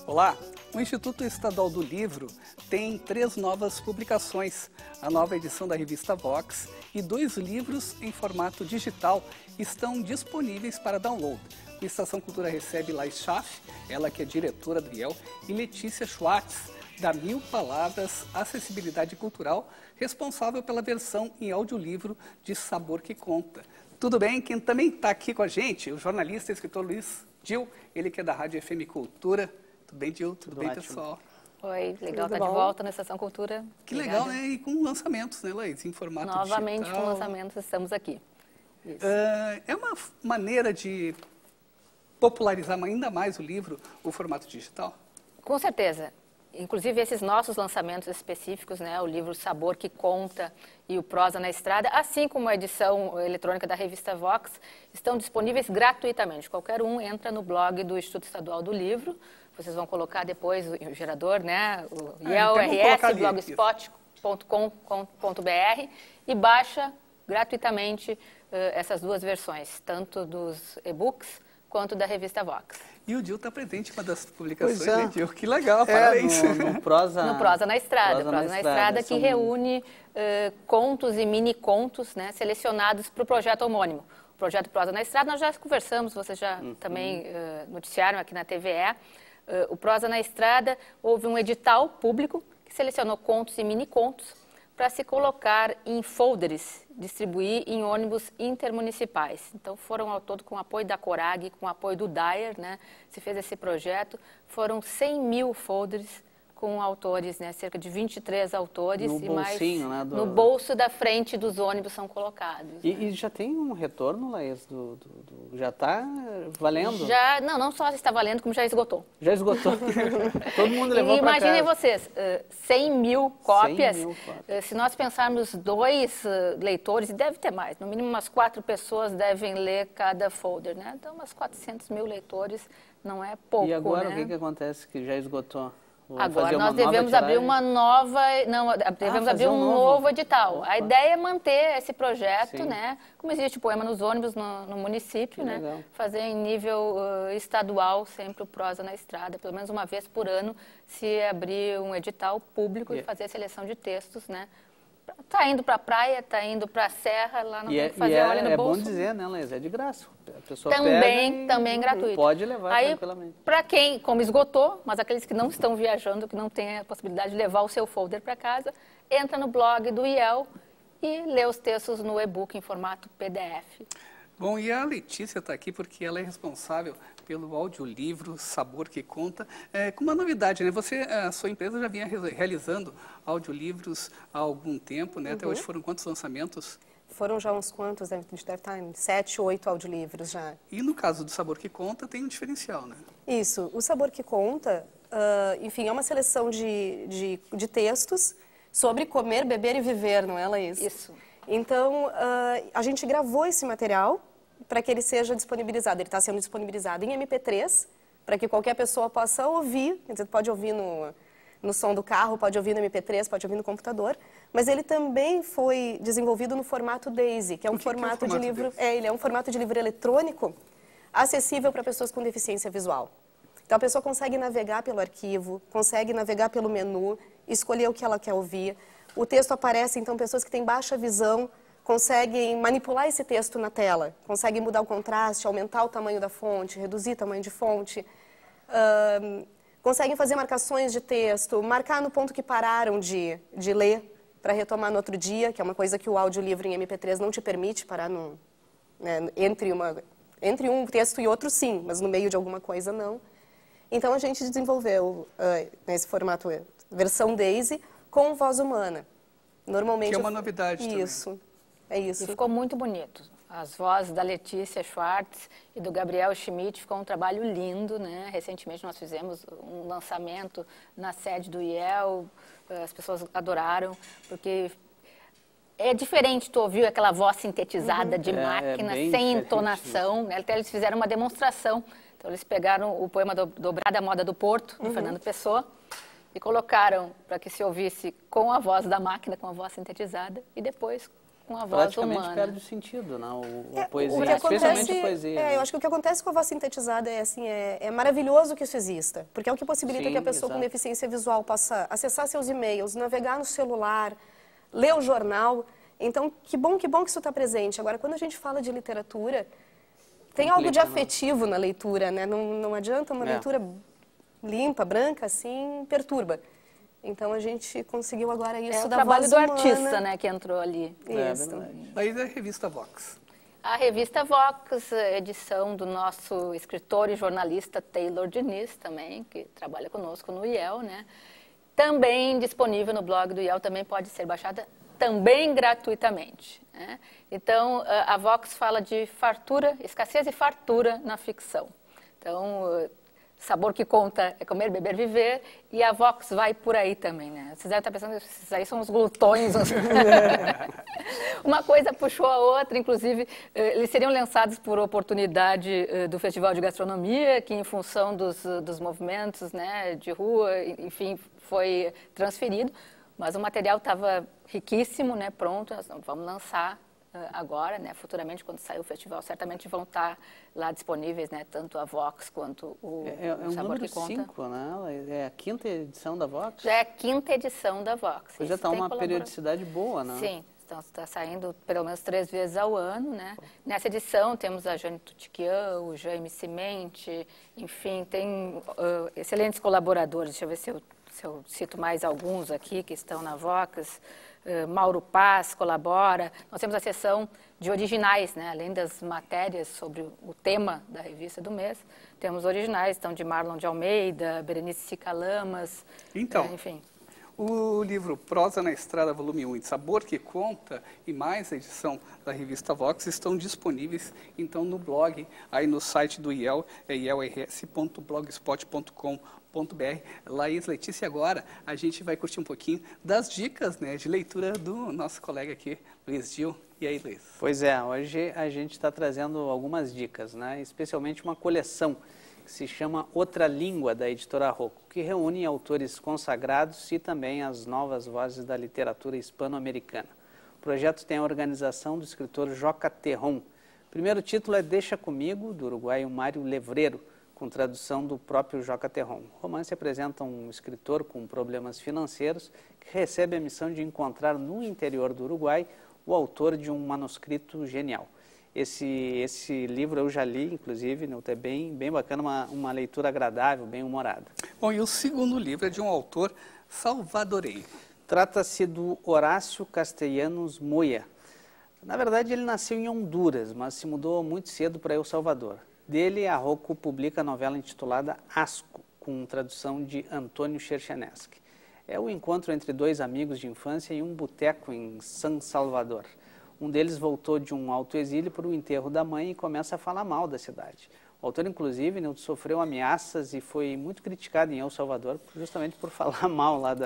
Olá! O Instituto Estadual do Livro tem 3 novas publicações. A nova edição da revista Vox e 2 livros em formato digital estão disponíveis para download. O Estação Cultura recebe Laís Schaff, ela que é diretora do IEL, e Letícia Schwartz, da 1000 Palavras Acessibilidade Cultural, responsável pela versão em audiolivro de Sabor que Conta. Tudo bem? Quem também está aqui com a gente, o jornalista e escritor Luiz Dil, ele que é da Rádio FM Cultura. Tudo bem, Dil? Tudo bem, ótimo. pessoal? Oi, legal estar de volta na Estação Cultura. Que legal, né? E com lançamentos, né, Laís? Em formato digital. Novamente com lançamentos, estamos aqui. É uma maneira de popularizar ainda mais o livro, o formato digital? Com certeza. Inclusive, esses nossos lançamentos específicos, né, o livro Sabor que Conta e o Prosa na Estrada, assim como a edição eletrônica da revista Vox, estão disponíveis gratuitamente. Qualquer um entra no blog do Instituto Estadual do Livro, vocês vão colocar depois o gerador, né, o ielrs.blogspot.com.br e baixa gratuitamente essas 2 versões, tanto dos e-books quanto da revista Vox. E o Dil está presente em uma das publicações, Pois é. né, Dil? Que legal, parabéns. No Prosa na Estrada. Prosa na Estrada, que reúne contos e mini-contos, né, selecionados para o projeto homônimo. O projeto Prosa na Estrada, nós já conversamos, vocês já também noticiaram aqui na TVE. O Prosa na Estrada, houve um edital público que selecionou contos e mini-contos para se colocar em folders, distribuir em ônibus intermunicipais. Então, foram ao todo, com o apoio da Corag, com o apoio do Dyer, né, se fez esse projeto, foram 100 mil folders com autores, né, cerca de 23 autores. No bolsinho, mais, né, no bolso da frente dos ônibus são colocados. E já tem um retorno, Laís? Já está valendo? Já, não só está valendo, como já esgotou. Já esgotou. Todo mundo levou para casa. Imaginem vocês, 100 mil cópias. 100 mil cópias. Se nós pensarmos 2 leitores, e deve ter mais, no mínimo umas 4 pessoas devem ler cada folder, né? Então, umas 400 mil leitores não é pouco, E agora, né? o que acontece que já esgotou? Agora nós devemos abrir uma nova, devemos abrir um novo edital. Opa. A ideia é manter esse projeto, Sim. né? Como existe poema nos ônibus no município, Que né? legal. Fazer em nível estadual sempre o Prosa na Estrada, pelo menos uma vez por ano, se abrir um edital público e fazer a seleção de textos, né? Tá indo para a praia, tá indo para a serra, lá não tem que fazer olho no bolso. É bom dizer, né, Laís? É de graça. A pessoa Também gratuito. Pode levar aí, tranquilamente. Para quem, como esgotou, mas aqueles que não estão viajando, que não têm a possibilidade de levar o seu folder para casa, entra no blog do IEL e lê os textos no e-book em formato PDF. Bom, e a Letícia está aqui porque ela é responsável pelo audiolivro Sabor que Conta, com uma novidade, né? A sua empresa já vinha realizando audiolivros há algum tempo, né? Até hoje foram quantos lançamentos? Foram já uns quantos, a gente deve estar em 7, 8 audiolivros já. E no caso do Sabor que Conta tem um diferencial, né? Isso, o Sabor que Conta, enfim, é uma seleção de textos sobre comer, beber e viver, não é, Laís? Isso. Então, a gente gravou esse material para que ele seja disponibilizado. Ele está sendo disponibilizado em MP3, para que qualquer pessoa possa ouvir, quer dizer, pode ouvir no som do carro, pode ouvir no MP3, pode ouvir no computador, mas ele também foi desenvolvido no formato DAISY, que é um formato de livro, ele é um formato de livro eletrônico acessível para pessoas com deficiência visual. Então a pessoa consegue navegar pelo arquivo, consegue navegar pelo menu, escolher o que ela quer ouvir. O texto aparece, então pessoas que têm baixa visão conseguem manipular esse texto na tela, conseguem mudar o contraste, aumentar o tamanho da fonte, reduzir o tamanho de fonte, conseguem fazer marcações de texto, marcar no ponto que pararam de ler para retomar no outro dia, que é uma coisa que o audiolivro em MP3 não te permite parar né, entre um texto e outro sim, mas no meio de alguma coisa não. Então a gente desenvolveu nesse formato versão DAISY com voz humana. Normalmente, que é uma novidade também. Isso. É isso. E ficou muito bonito. As vozes da Letícia Schwartz e do Gabriel Schmidt, ficou um trabalho lindo, né? Recentemente nós fizemos um lançamento na sede do IEL, as pessoas adoraram, porque é diferente tu ouvir aquela voz sintetizada de máquina, sem entonação, né? Até eles fizeram uma demonstração. Então eles pegaram o poema Dobrada Moda do Porto, do Fernando Pessoa, e colocaram para que se ouvisse com a voz da máquina, com a voz sintetizada, e depois com a voz praticamente humana. perde o sentido, né? A poesia, O que especialmente a poesia. eu acho que o que acontece com a voz sintetizada é assim, é maravilhoso que isso exista, porque é o que possibilita que a pessoa com deficiência visual possa acessar seus e-mails, navegar no celular, ler o jornal. Então, que bom que isso está presente. Agora, quando a gente fala de literatura, tem algo de afetivo na leitura, né? Não adianta uma leitura limpa, branca, assim, perturba. Então a gente conseguiu agora isso da voz humana. É o trabalho do artista, né, que entrou ali. Isso. Daí da revista Vox. A revista Vox, edição do nosso escritor e jornalista Taylor Diniz também, que trabalha conosco no IEL, né? Também disponível no blog do IEL, também pode ser baixada também gratuitamente, né? Então, a Vox fala de fartura, escassez e fartura na ficção. Então, sabor que conta é comer, beber, viver, e a Vox vai por aí também, né? Vocês devem estar pensando que esses aí são os glutões. Uma coisa puxou a outra, inclusive, eles seriam lançados por oportunidade do Festival de Gastronomia, que em função dos movimentos, né, de rua, enfim, foi transferido, mas o material estava riquíssimo, né, pronto, nós vamos lançar agora, né, futuramente, quando sair o festival, certamente vão estar lá disponíveis, né, tanto a Vox quanto o Sabor que Conta. 5, né? É a 5ª edição da Vox? Já é a 5ª edição da Vox. Pois já está uma periodicidade boa, né? Sim, então está saindo pelo menos 3 vezes ao ano, né? Nessa edição temos a Jane Tutiquian, o Jaime Cimente, enfim, tem excelentes colaboradores. Deixa eu ver se eu cito mais alguns aqui que estão na Vox. Mauro Paz colabora. Nós temos a seção de originais, né? Além das matérias sobre o tema da revista do mês, temos originais, então, de Marlon de Almeida, Berenice Sica Lamas, então, enfim. O livro Prosa na Estrada, volume 1, e Sabor que Conta, e mais a edição da revista Vox, estão disponíveis, então, no blog, aí no site do IEL, é ielrs.blogspot.com.br. Laís, Letícia, agora a gente vai curtir um pouquinho das dicas, né, de leitura do nosso colega aqui, Luiz Gil. E aí, Luiz? Pois é, hoje a gente está trazendo algumas dicas, né, especialmente uma coleção que se chama Outra Língua, da editora Rocco, que reúne autores consagrados e também as novas vozes da literatura hispano-americana. O projeto tem a organização do escritor Joca Terron. O primeiro título é Deixa Comigo, do uruguaio Mário Levreiro, com tradução do próprio Joca Terron. O romance apresenta um escritor com problemas financeiros que recebe a missão de encontrar no interior do Uruguai o autor de um manuscrito genial. Esse livro eu já li, inclusive, é bem bacana, uma leitura agradável, bem humorada. Bom, e o segundo livro é de um autor salvadorenho. Trata-se do Horácio Castellanos Moya. Na verdade, ele nasceu em Honduras, mas se mudou muito cedo para El Salvador. Dele, a Rocco publica a novela intitulada Asco, com tradução de Antônio Cherchenesky. É o encontro entre 2 amigos de infância em um boteco em San Salvador. Um deles voltou de um autoexílio para o enterro da mãe e começa a falar mal da cidade. O autor, inclusive, sofreu ameaças e foi muito criticado em El Salvador justamente por falar mal lá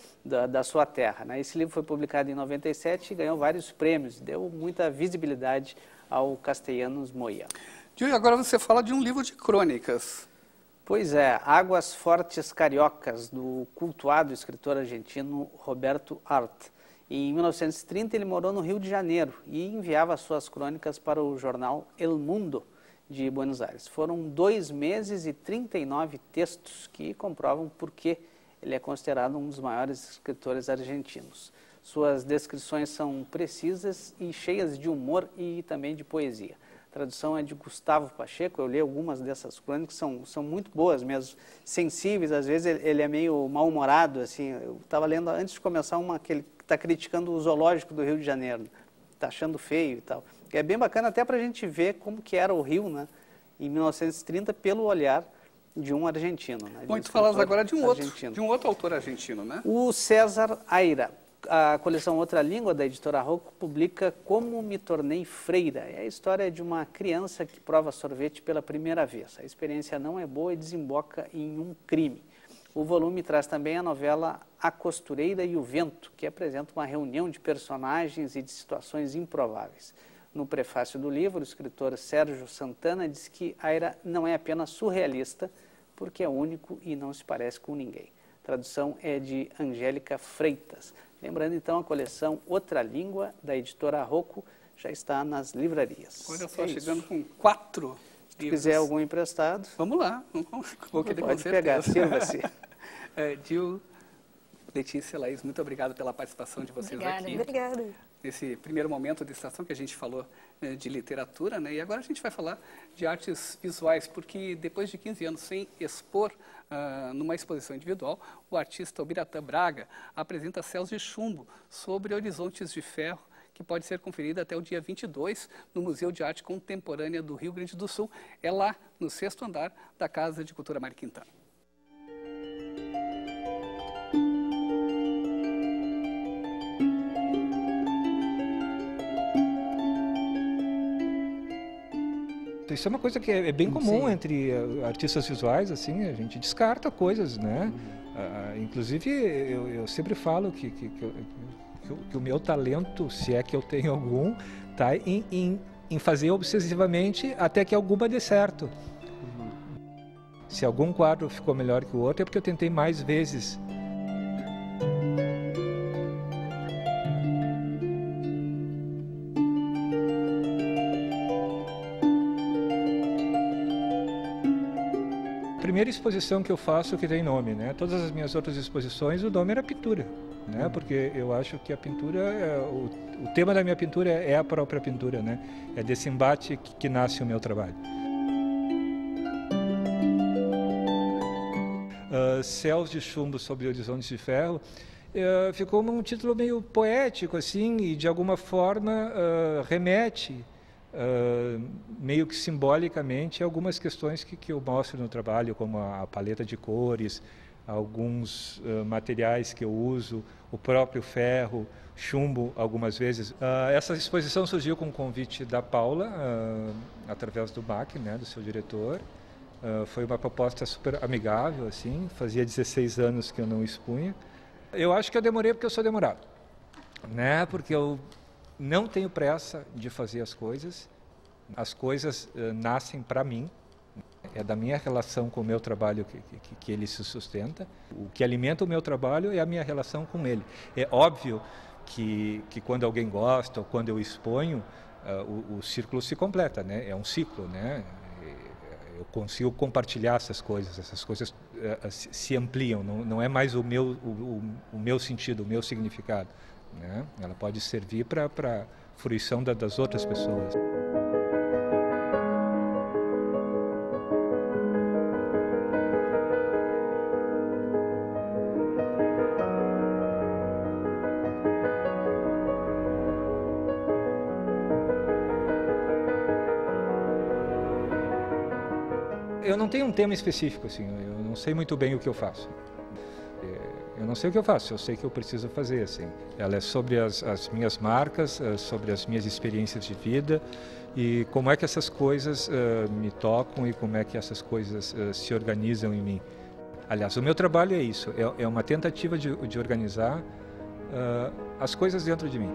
da sua terra, né? Esse livro foi publicado em 97 e ganhou vários prêmios, deu muita visibilidade ao Castellanos Moya. E agora você fala de um livro de crônicas. Pois é, Águas Fortes Cariocas, do cultuado escritor argentino Roberto Arlt. Em 1930 ele morou no Rio de Janeiro e enviava suas crônicas para o jornal El Mundo de Buenos Aires. Foram 2 meses e 39 textos que comprovam por que ele é considerado um dos maiores escritores argentinos. Suas descrições são precisas e cheias de humor e também de poesia. A tradução é de Gustavo Pacheco, eu li algumas dessas crônicas, são muito boas mesmo, sensíveis, às vezes ele é meio mal-humorado, assim. Eu estava lendo antes de começar uma que ele está criticando o zoológico do Rio de Janeiro, está achando feio e tal. É bem bacana até para a gente ver como que era o Rio, né, em 1930, pelo olhar de um argentino. Né, Bom, tu falas agora de um outro autor argentino, né? O César Aira. A coleção Outra Língua, da editora Rocco, publica Como Me Tornei Freira. É a história de uma criança que prova sorvete pela primeira vez. A experiência não é boa e desemboca em um crime. O volume traz também a novela A Costureira e o Vento, que apresenta uma reunião de personagens e de situações improváveis. No prefácio do livro, o escritor Sérgio Santana diz que Aira não é apenas surrealista, porque é único e não se parece com ninguém. tradução é de Angélica Freitas. Lembrando então, a coleção Outra Língua, da editora Rocco, já está nas livrarias. Olha só, chegando com 4 livros. Se quiser algum emprestado, vamos lá, vou querer pode pegar, sirva-se. Gil, Letícia, Laís, muito obrigado pela participação de vocês aqui. Obrigada. Nesse primeiro momento de estação que a gente falou de literatura, né? E agora a gente vai falar de artes visuais, porque depois de 15 anos sem expor numa exposição individual, o artista Ubiratã Braga apresenta Céus de Chumbo sobre Horizontes de Ferro, que pode ser conferida até o dia 22 no Museu de Arte Contemporânea do Rio Grande do Sul. É lá, no 6º andar da Casa de Cultura Mário Quintana. Isso é uma coisa que é bem comum entre artistas visuais, assim, a gente descarta coisas, né? Inclusive, eu sempre falo que o meu talento, se é que eu tenho algum, está em fazer obsessivamente até que alguma dê certo. Se algum quadro ficou melhor que o outro, é porque eu tentei mais vezes. A primeira exposição que eu faço que tem nome, né? Todas as minhas outras exposições, o nome era pintura, né? Porque eu acho que a pintura, o tema da minha pintura é a própria pintura, né? É desse embate que nasce o meu trabalho. Céus de Chumbo sobre Horizontes de Ferro ficou um título meio poético, assim, e de alguma forma remete meio que simbolicamente algumas questões que eu mostro no trabalho, como a paleta de cores, alguns materiais que eu uso, o próprio ferro, chumbo algumas vezes. Essa exposição surgiu com um convite da Paula, através do MAC, né, do seu diretor. Foi uma proposta super amigável, assim, fazia 16 anos que eu não expunha. Eu acho que eu demorei porque eu sou demorado, né, porque eu não tenho pressa de fazer as coisas nascem para mim, é da minha relação com o meu trabalho que ele se sustenta. O que alimenta o meu trabalho é a minha relação com ele. É óbvio que quando alguém gosta ou quando eu exponho, o círculo se completa, né? É um ciclo, né? Eu consigo compartilhar essas coisas se ampliam, não é mais o meu sentido, o meu significado, né? Ela pode servir para fruição das outras pessoas. Eu não tenho um tema específico, assim, eu não sei muito bem o que eu faço. Eu não sei o que eu faço, eu sei que eu preciso fazer, assim. Ela é sobre as minhas marcas, sobre as minhas experiências de vida e como é que essas coisas me tocam e como é que essas coisas se organizam em mim. Aliás, o meu trabalho é isso, é uma tentativa de organizar as coisas dentro de mim.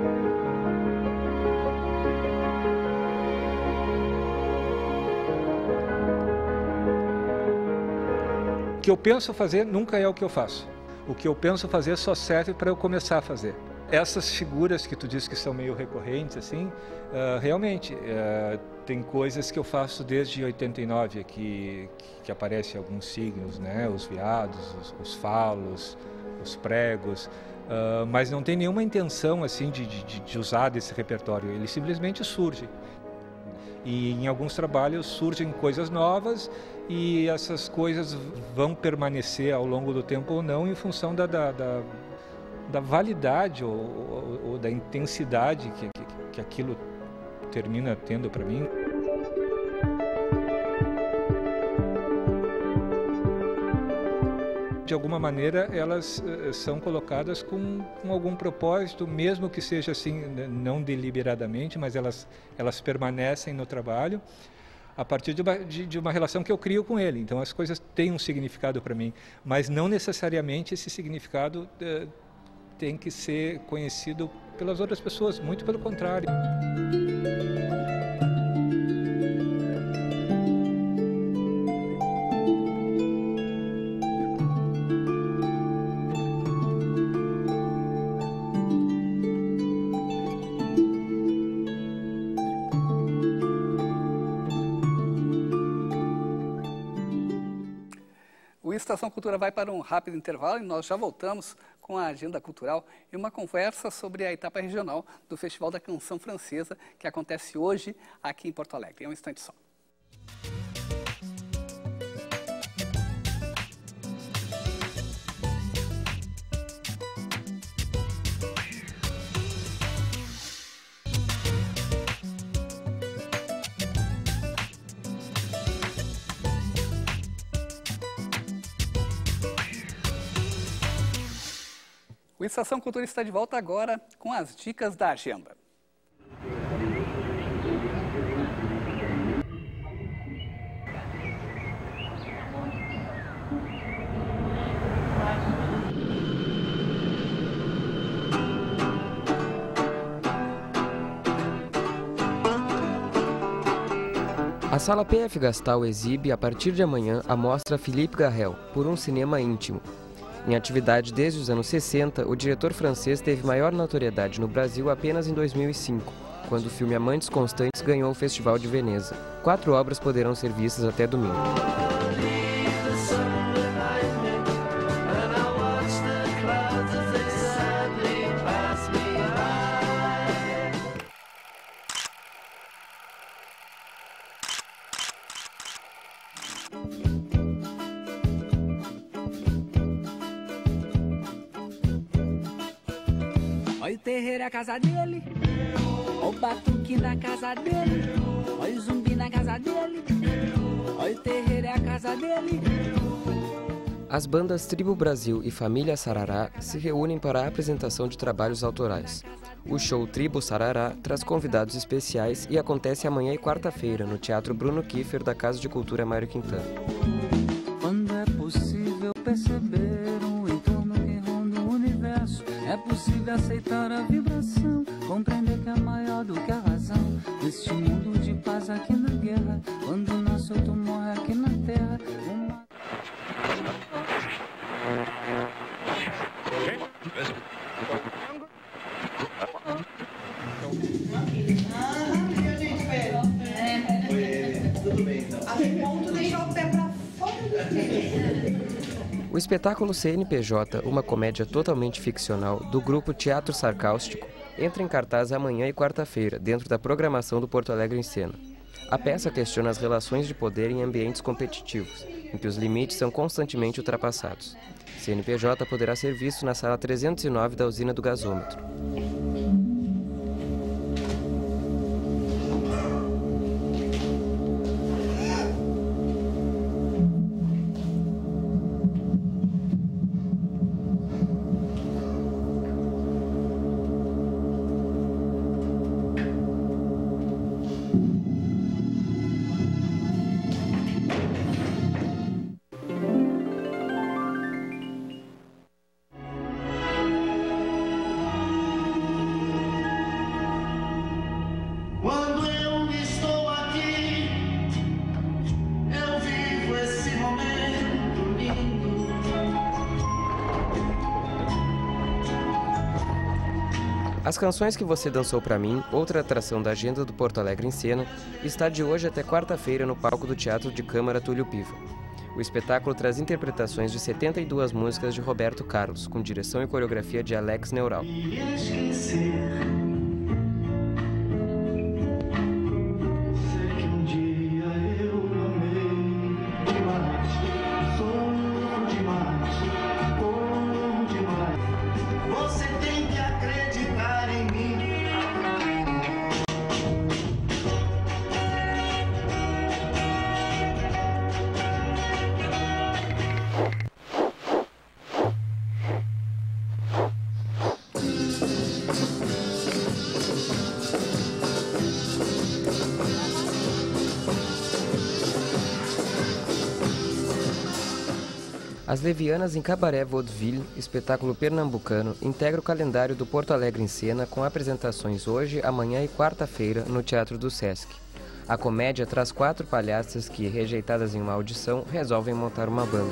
O que eu penso fazer nunca é o que eu faço. O que eu penso fazer só serve para eu começar a fazer. Essas figuras que tu diz que são meio recorrentes, assim, realmente, tem coisas que eu faço desde 89, que aparecem alguns signos, né? Os veados, os falos, os pregos, mas não tem nenhuma intenção, assim, de usar desse repertório, ele simplesmente surge. E em alguns trabalhos surgem coisas novas e essas coisas vão permanecer ao longo do tempo ou não em função da validade ou da intensidade que aquilo termina tendo para mim. De alguma maneira, elas são colocadas com algum propósito, mesmo que seja assim, não deliberadamente, mas elas permanecem no trabalho a partir de uma relação que eu crio com ele. Então, as coisas têm um significado para mim, mas não necessariamente esse significado tem que ser conhecido pelas outras pessoas, muito pelo contrário. O Estação Cultura vai para um rápido intervalo e nós já voltamos com a agenda cultural e uma conversa sobre a etapa regional do Festival da Canção Francesa, que acontece hoje aqui em Porto Alegre. É um instante só. O Estação Cultura está de volta agora com as dicas da agenda. A Sala PF Gastal exibe, a partir de amanhã, a mostra Philippe Garrel, Por um Cinema Íntimo. Em atividade desde os anos 60, o diretor francês teve maior notoriedade no Brasil apenas em 2005, quando o filme Amantes Constantes ganhou o Festival de Veneza. 4 obras poderão ser vistas até domingo. Olha o terreiro, a casa dele, olha o batuque na casa dele, olha o zumbi na casa dele, olha o terreiro, é a casa dele. As bandas Tribo Brasil e Família Sarará se reúnem para a apresentação de trabalhos autorais. O show Tribo Sarará traz convidados especiais e acontece amanhã e quarta-feira no Teatro Bruno Kiefer da Casa de Cultura Mário Quintana. Quando é possível perceber um entorno que ronda o universo, é possível aceitar a vibração, compreender que é maior do que a razão. Neste mundo de paz aqui na guerra, quando nasce outro morre aqui na terra. O espetáculo CNPJ, uma comédia totalmente ficcional do grupo Teatro Sarcástico, entra em cartaz amanhã e quarta-feira, dentro da programação do Porto Alegre em Cena. A peça questiona as relações de poder em ambientes competitivos, em que os limites são constantemente ultrapassados. CNPJ poderá ser visto na sala 309 da Usina do Gasômetro. As Canções que Você Dançou Pra Mim, outra atração da agenda do Porto Alegre em Cena, está de hoje até quarta-feira no palco do Teatro de Câmara Túlio Piva. O espetáculo traz interpretações de 72 músicas de Roberto Carlos, com direção e coreografia de Alex Neural. As Levianas em Cabaré Vaudeville, espetáculo pernambucano, integra o calendário do Porto Alegre em Cena com apresentações hoje, amanhã e quarta-feira no Teatro do Sesc. A comédia traz 4 palhaças que, rejeitadas em uma audição, resolvem montar uma banda.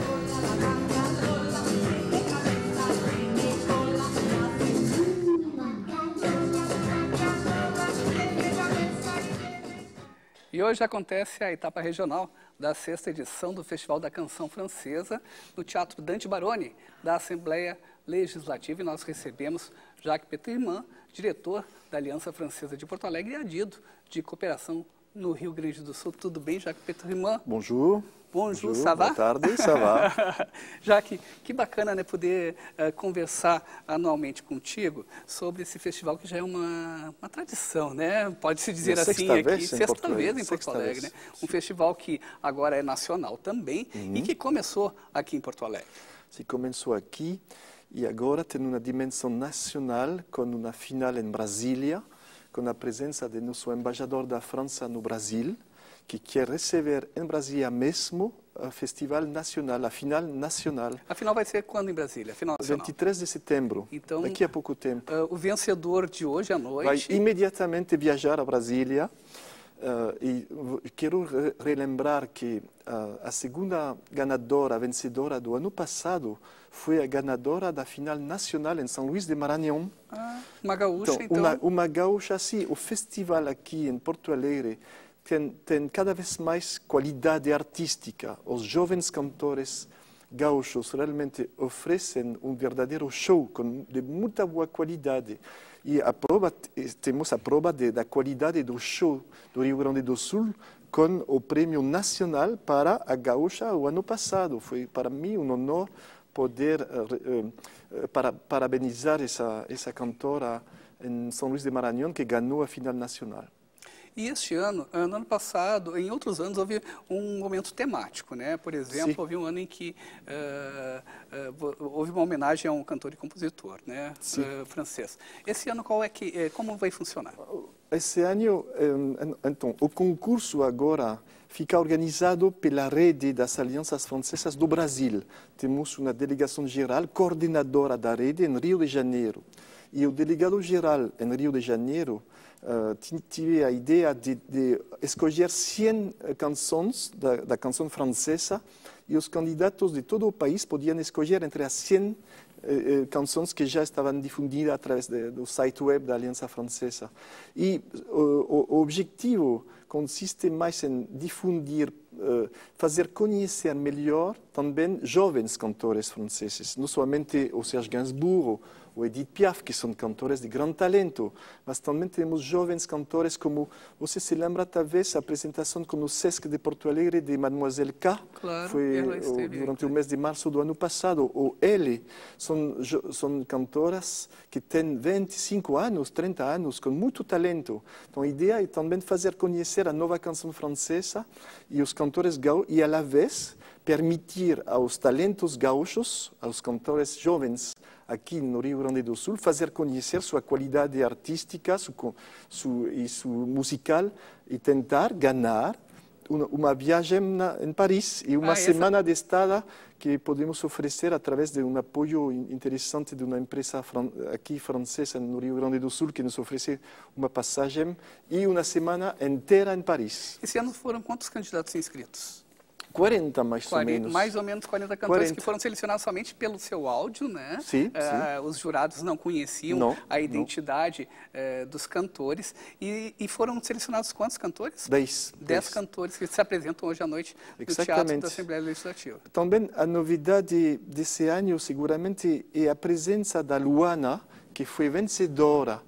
E hoje acontece a etapa regional da 6ª edição do Festival da Canção Francesa no Teatro Dante Baroni, da Assembleia Legislativa, e nós recebemos Jacques Petriman, diretor da Aliança Francesa de Porto Alegre e adido de cooperação no Rio Grande do Sul. Tudo bem, Jacques Petriman? Bonjour. Bonjour, ça va? Boa tarde, ça va. Jacques, que bacana, né, poder conversar anualmente contigo sobre esse festival que já é uma tradição, né? Pode-se dizer assim aqui, sexta vez em Porto Alegre, né? Um festival que agora é nacional também e que começou aqui em Porto Alegre. Se começou aqui e agora tem uma dimensão nacional com uma final em Brasília, com a presença do nosso embaixador da França no Brasil, que quer receber em Brasília mesmo o festival nacional, a final nacional. A final vai ser quando em Brasília? A final nacional? 23 de setembro, então, daqui a pouco tempo. O vencedor de hoje à noite... Vai imediatamente viajar a Brasília. E quero relembrar que a segunda ganadora, vencedora do ano passado, foi a ganadora da final nacional em São Luís de Maranhão. Uma gaúcha, então? Uma gaúcha, sim. O festival aqui em Porto Alegre tem cada vez mais qualidade artística. Os jovens cantores gaúchos realmente oferecem um verdadeiro show de muita boa qualidade. E temos a prova da qualidade do show do Rio Grande do Sul com o Prêmio Nacional para a gaúcha o ano passado. Foi para mim um honor poder parabenizar essa cantora em São Luís de Maranhão que ganhou a final nacional. E este ano, no ano passado, em outros anos, houve um momento temático, né? Por exemplo, houve um ano em que houve uma homenagem a um cantor e compositor, né? Francês. Esse ano, como vai funcionar? Esse ano, então, o concurso agora fica organizado pela rede das alianças francesas do Brasil. Temos uma delegação geral coordenadora da rede em Rio de Janeiro. E o delegado geral em Rio de Janeiro tive a ideia de escolher 100 canções da canção francesa e os candidatos de todo o país podiam escolher entre as 100 canções que já estavam difundidas através do site web da Aliança Francesa. E o objetivo consiste mais em difundir, fazer conhecer melhor também jovens cantores franceses, não somente o Serge Gainsbourg ou Edith Piaf, que são cantores de grande talento, mas também temos jovens cantores como, você se lembra talvez, a apresentação com o Sesc de Porto Alegre de Mademoiselle K, claro, foi durante o mês de março do ano passado, ou ele, são cantoras que têm 25 anos, 30 anos, com muito talento. Então a ideia é também fazer conhecer a nova canção francesa e os cantores gaúchos, e à la vez permitir aos talentos gaúchos, aos cantores jovens, aqui no Rio Grande do Sul, fazer conhecer sua qualidade artística e musical e tentar ganhar uma viagem em Paris e uma semana de estada que podemos oferecer através de um apoio interessante de uma empresa aqui francesa no Rio Grande do Sul que nos oferece uma passagem e uma semana inteira em Paris. Esse ano foram quantos candidatos inscritos? 40 mais ou menos. Mais ou menos 40 cantores que foram selecionados somente pelo seu áudio, né? Sim, os jurados não conheciam a identidade dos cantores. E foram selecionados quantos cantores? 10 cantores que se apresentam hoje à noite no Teatro da Assembleia Legislativa. Também a novidade desse ano, seguramente, é a presença da Luana, que foi vencedora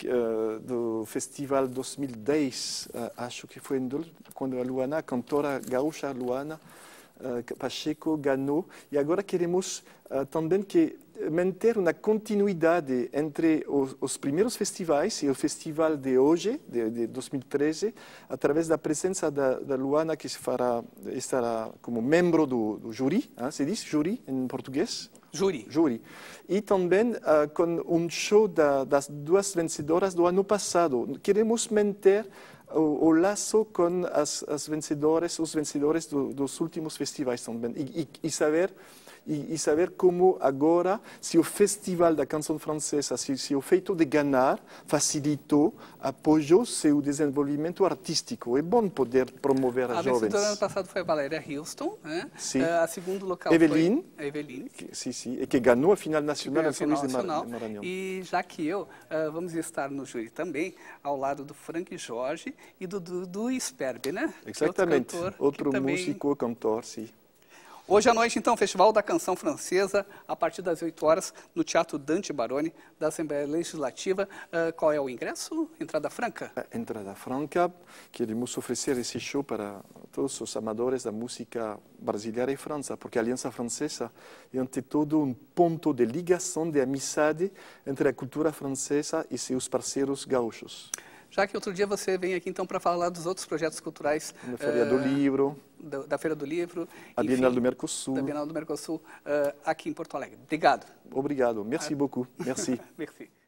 do Festival 2010, acho que foi quando a Luana, a cantora gaúcha Luana Pacheco, ganhou. E agora queremos também manter uma continuidade entre os primeiros festivais e o festival de hoje, de 2013, através da presença da Luana, que estará como membro do júri, se diz júri em português? Júri. E também com um show das duas vencedoras do ano passado. Queremos manter o laço com os vencedores dos últimos festivais também. E saber e saber como agora, se o Festival da Canção Francesa, se o feito de ganhar facilitou, apoiou seu desenvolvimento artístico. É bom poder promover as jovens. A vencedora ano passado foi a Valéria Houston, né? Sim. A segundo local Eveline, foi a Eveline. E que ganhou a final nacional em São Luís de Maranhão. E já que vamos estar no júri também, ao lado do Frank Jorge e do Dudu Sperber, né? Exatamente, outro músico, cantor, sim. Hoje à noite, então, o Festival da Canção Francesa, a partir das 8 horas, no Teatro Dante Baroni, da Assembleia Legislativa. Qual é o ingresso? Entrada franca? Entrada franca. Queremos oferecer esse show para todos os amadores da música brasileira e França, porque a Aliança Francesa é, ante todo, um ponto de ligação, de amizade entre a cultura francesa e seus parceiros gaúchos. Já que outro dia você vem aqui, então, para falar dos outros projetos culturais. Da Feira do Livro. Da Feira do Livro. A Bienal do Mercosul. Da Bienal do Mercosul, aqui em Porto Alegre. Obrigado. Obrigado. Merci beaucoup. Merci. Merci.